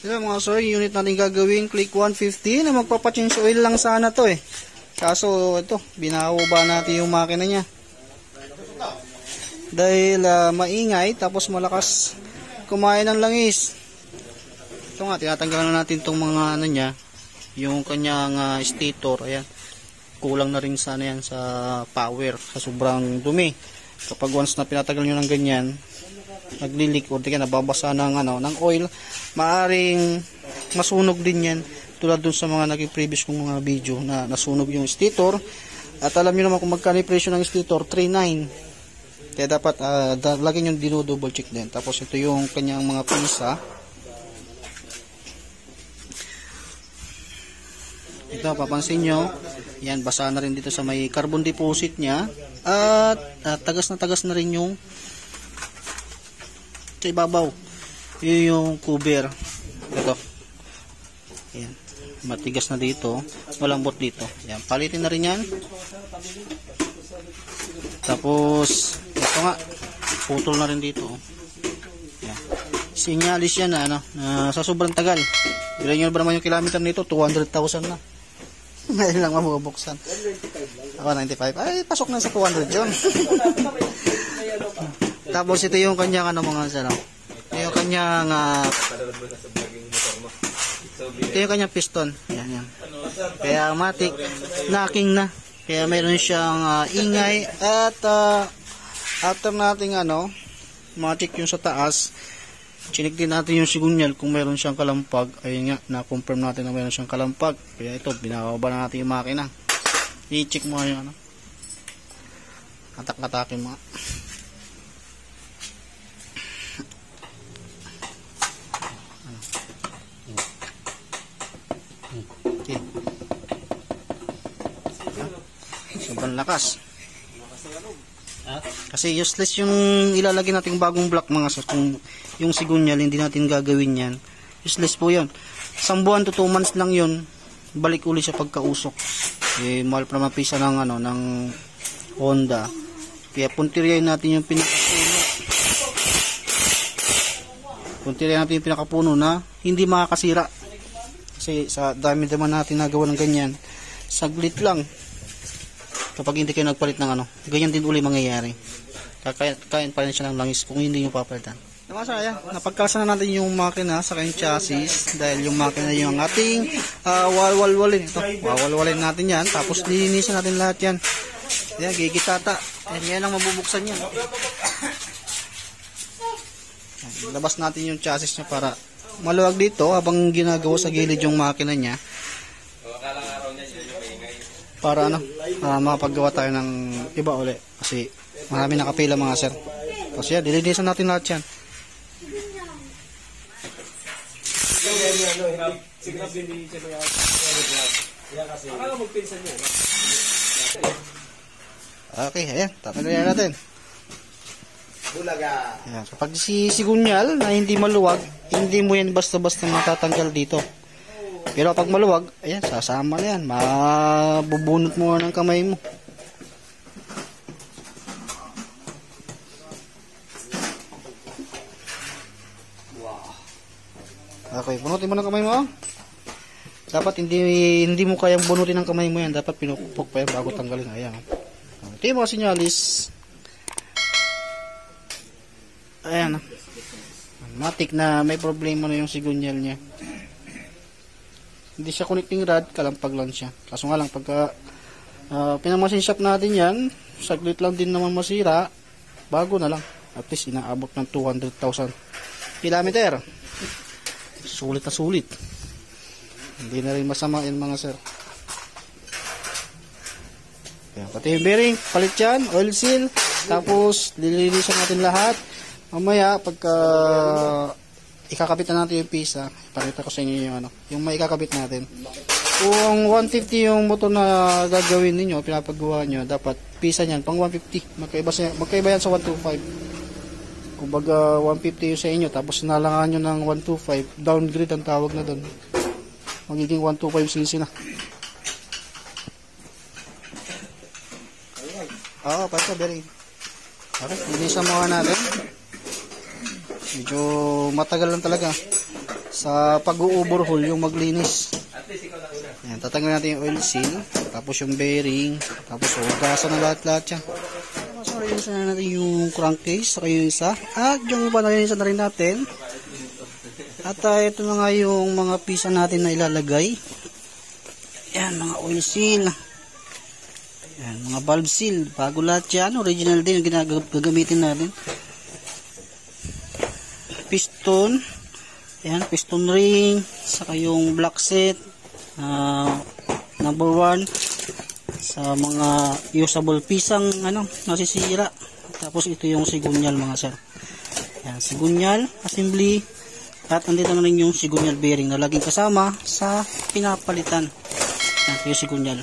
Sila mga sir, unit natin gagawin, click 150 na magpapa-change oil lang sana to eh. Kaso ito, binahuba natin yung makina niya. Dahil maingay, tapos malakas kumain ng langis. Ito nga, tinatanggalan natin itong mga ano niya, yung kanyang stator, ayan. Kulang na rin sana yan sa power, sa sobrang dumi. Kapag once na pinatagal nyo ng ganyan, naglilik o tika nababasa ng oil, maaring masunog din yan tulad dun sa mga naging previous kong mga video na nasunog yung stator. At alam niyo naman kung magkano yung presyo ng stator, 3.9. Kaya dapat lagi nyo dinodouble check din. Tapos ito yung kanyang mga pisa. Ito papansin nyo, yan, basa na rin dito sa may carbon deposit nya. At tagas na rin yung sa ibabaw. Yun yung cover. Ito. Ayan. Matigas na dito. Malambot dito. Ayan. Palitin na rin yan. Tapos, ito nga. Putol na rin dito. Ayan. Sinyalis yan na, sa sobrang tagal. Bilang nyo ba naman yung kilometer nito? 200,000 na. Ngayon lang mabubuksan. 95. Ay, pasok na sa 200 yun. Tapos ito yung kanyang mga sano. Ito yung kanyang ito yung kanyang piston. Yan. Kaya matik, knocking na. Kaya mayroon siyang ingay at after nating matik yung sa taas, chinik din natin yung sigunyal kung mayroon siyang kalampag. Ayun nga, na-confirm natin na mayroon siyang kalampag. Kaya ito, binababa na natin yung makina. I-check mo yung atak-atakin mga. Okay. Sobrang lakas. Kasi useless yung ilalagay nating bagong block mga sir. Kung yung sigunyal hindi natin gagawin yan, useless po yun. 1 buwan to 2 months lang yun, balik uli sa pagkausok. Mahal pa naman pisa ng ng Honda. Kaya puntiryahin natin yung pinakapuno. Puntiryahin natin yung pinakapuno na hindi makakasira. Kasi sa dami naman natin nagawa ng ganyan, saglit lang. Kapag hindi kayo nagpalit ng ganyan din uli mangyayari. Kakain pa rin siya ng langis kung hindi nyo papalitan. Namasaya, napagkalsa na natin yung makina sa kanyang chassis dahil yung makina yung ating walwalin. Ito, wawalwalin natin yan. Tapos lilinisan natin lahat yan. Yan, gigitata. Yan ang mabubuksan yan. Labas natin yung chassis niya para maluwag dito habang ginagawa sa gilid yung makina niya. Para makapaggawa tayo ng iba uli. Kasi marami nakapila mga sir. Kasi yan, dilinisan natin lahat yan. Okay, ayan. Tatanggalin natin. Ayan. Kapag sigunyal na hindi maluwag, hindi mo yan basta-basta matatanggal dito. Pero pag maluwag, ayan, sasama na yan. Mabubunot mo ng kamay mo. Okay, bunutin mo ng kamay mo. Dapat hindi mo kayang bunutin ng kamay mo yan. Dapat pinupok pa yan bago tanggalin. Ayan. Ito yung mga sinyalis. Ayan. Matik na may problema na yung sigunyal niya. Hindi siya connecting rod, kalampag lang siya. Kaso nga lang, pagka pinamasin shop natin yan, saglit lang din naman masira, bago na lang. At least inaabot ng 200,000 kilometer. Sulit na sulit. Hindi na rin masama yan mga sir. Ayan, pati yung bearing, palit yan, oil seal, tapos lilinisan natin lahat. Mamaya, pagka ikakabit na natin yung pisa, ipakita ko sa inyo yung yung may ikakabit natin. Kung 150 yung motor na gagawin niyo, pinapagawa nyo, dapat pisa niyan pang 150. Magkaiba yan sa 125. Kung baga 150 yung sa inyo, tapos nalangan nyo ng 125, downgrade ang tawag na doon. Magiging 125 cc na. Oo, pati bearing. Okay, linisan mo natin. Medyo matagal lang talaga. sa pag-overhaul yung maglinis. Ayan, tatanggalin natin yung oil seal, tapos yung bearing, tapos hugasan na lahat-lahat yan. Tapos nalinisan na natin yung crankcase, saka yung isa, at yung iba nalinisan na rin natin. At ito na nga yung mga pisa natin na ilalagay. Ayan, mga oil seal. Ayan, mga valve seal, bago lahat yan, original din yung gagamitin natin. Piston, ayan, piston ring, saka yung block set, number 1 sa mga usable pisang nasisira. Tapos ito yung sigunyal mga sir. Ayan, sigunyal, assembly, at andito na rin yung sigunyal bearing na laging kasama sa pinapalitan. Ayan, yung sigunyal.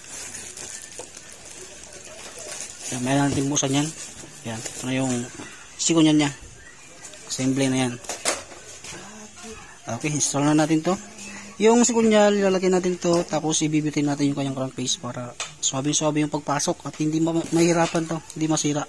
Ayan, may natin busan yan. Ayan, ito na yung sigunyal nya. Assembly na yan. Okay, install na natin to. Yung sigunyal, ilalagay natin to, tapos ibibitin natin yung kanyang crankcase para swabe-swabe yung pagpasok at hindi mahirapan to, hindi masira.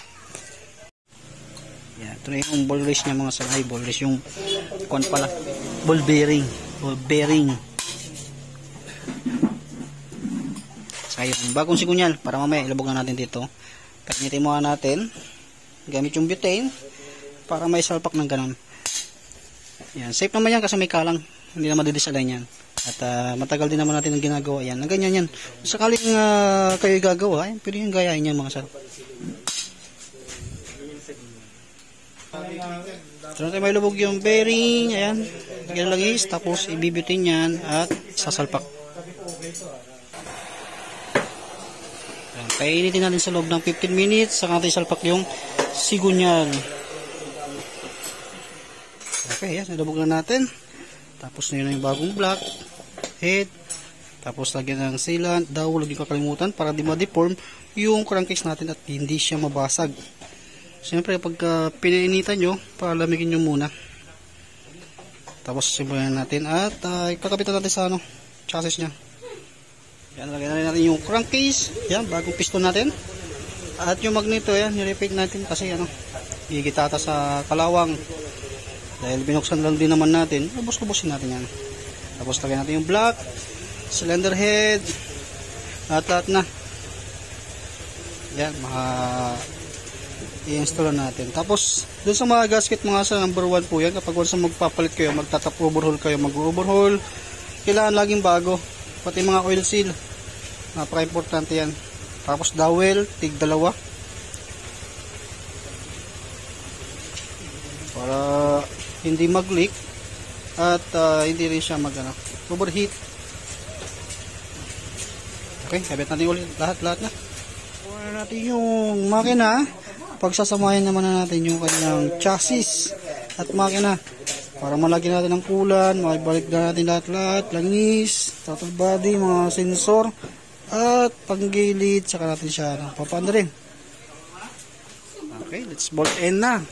Yan, ito na yung ball race niya mga sir. Ay, ball race yung kuwan pala, ball bearing. Ball bearing. Saka yung bagong sigunyal, para mamaya ilabog na natin dito. Pagnitin mo natin, gamit yung butane, para may salpak ng ganun. Yan, safe naman yan kasi may kalang. Hindi na madidisalign yan. At matagal din naman natin ang ginagawa yan. Ang ganyan yan. Sakaling kayo gagawa, pwede yung gayahin yan mga sir. Ito natin may lubog yung bearing. Ayan. Lagyan langis. Tapos ibibitin yan at sasalpak. Ayan. Kainitin natin sa loob ng 15 minutes. Saka natin salpak yung sigunyal. Okay, yan. Nilubog na natin. Tapos na yun yung bagong block, head, tapos lagyan ng sealant, daw huwag yung kakalimutan para di ma-deform yung crankcase natin at hindi siya mabasag. Siyempre pagka pinainitan nyo, palamigin nyo muna. Tapos simulan natin at kakapitan natin sa chassis nya. Yan, lagyan na rin natin yung crankcase, yan, bagong piston natin. At yung magneto, yan, nirepake natin kasi gigitata sa kalawang. Dahil binuksan lang din naman natin, lubos-lubosin natin yan. Tapos lagyan natin yung block, cylinder head, lahat na. Yan, i-install natin. Tapos, dun sa mga gasket mga sa number 1 po yan, kapag once magpapalit kayo, magtatap overhaul kayo, mag-overhaul, kailangan laging bago. Pati mga oil seal, napaka-importante yan. Tapos dowel, tig 2. Para hindi mag-leak at hindi rin siya overheat. Okay, kabit natin ulit lahat na. Kuha natin yung makina. Pagsasamahin naman natin yung kanyang chassis at makina para malagyan natin ng kulan, makibalik na natin lahat, langis, throttle body, mga sensor at panggilid, saka natin siya papanda rin. Okay, let's bolt in na.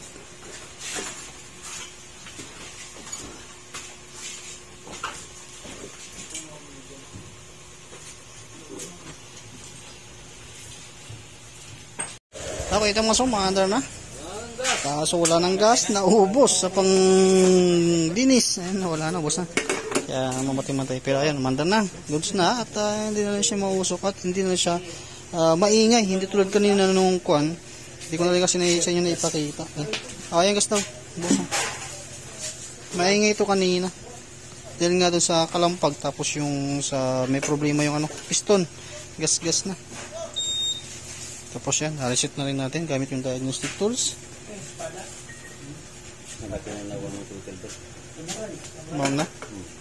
Okay, ito mga sumandar na. Kaso wala ng gas, naubos sa pang-dinis. Ayan, wala na, ubos na. Kaya mamatay-matay. Pero ayan, mandar na. Goods na. At hindi na siya mausok at hindi na siya maingay. Hindi tulad kanina nung kuwan. Hindi ko na rin kasi sa inyo na ipakita. Ayan, gas daw. Ubos na. Maingay ito kanina. Dahil nga doon sa kalampag. Tapos yung sa may problema yung piston. Gas-gas na. Tapos yan, reset na rin natin gamit yung diagnostic tools. Ma'am na?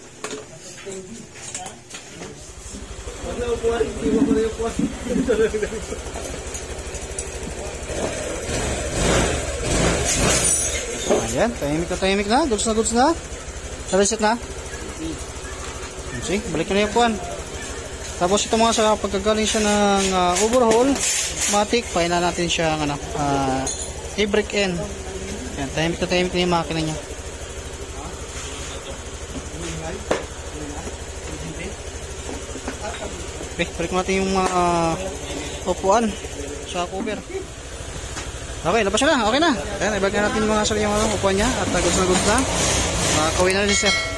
Ayan, tahimik na. Goods na. Reset na. See, balik na yung kuwan. Tapos ito mga sa pagkagaling siya ng overhaul, matic, paina natin siya ng e-brake end. Yan, tahimik na yung makina niya. Okay, balik natin yung upuan sa cover. Okay, labas na. Okay na. Ayan, ibalik na natin yung mga upuan niya at goods na. Kakawin na rin sir.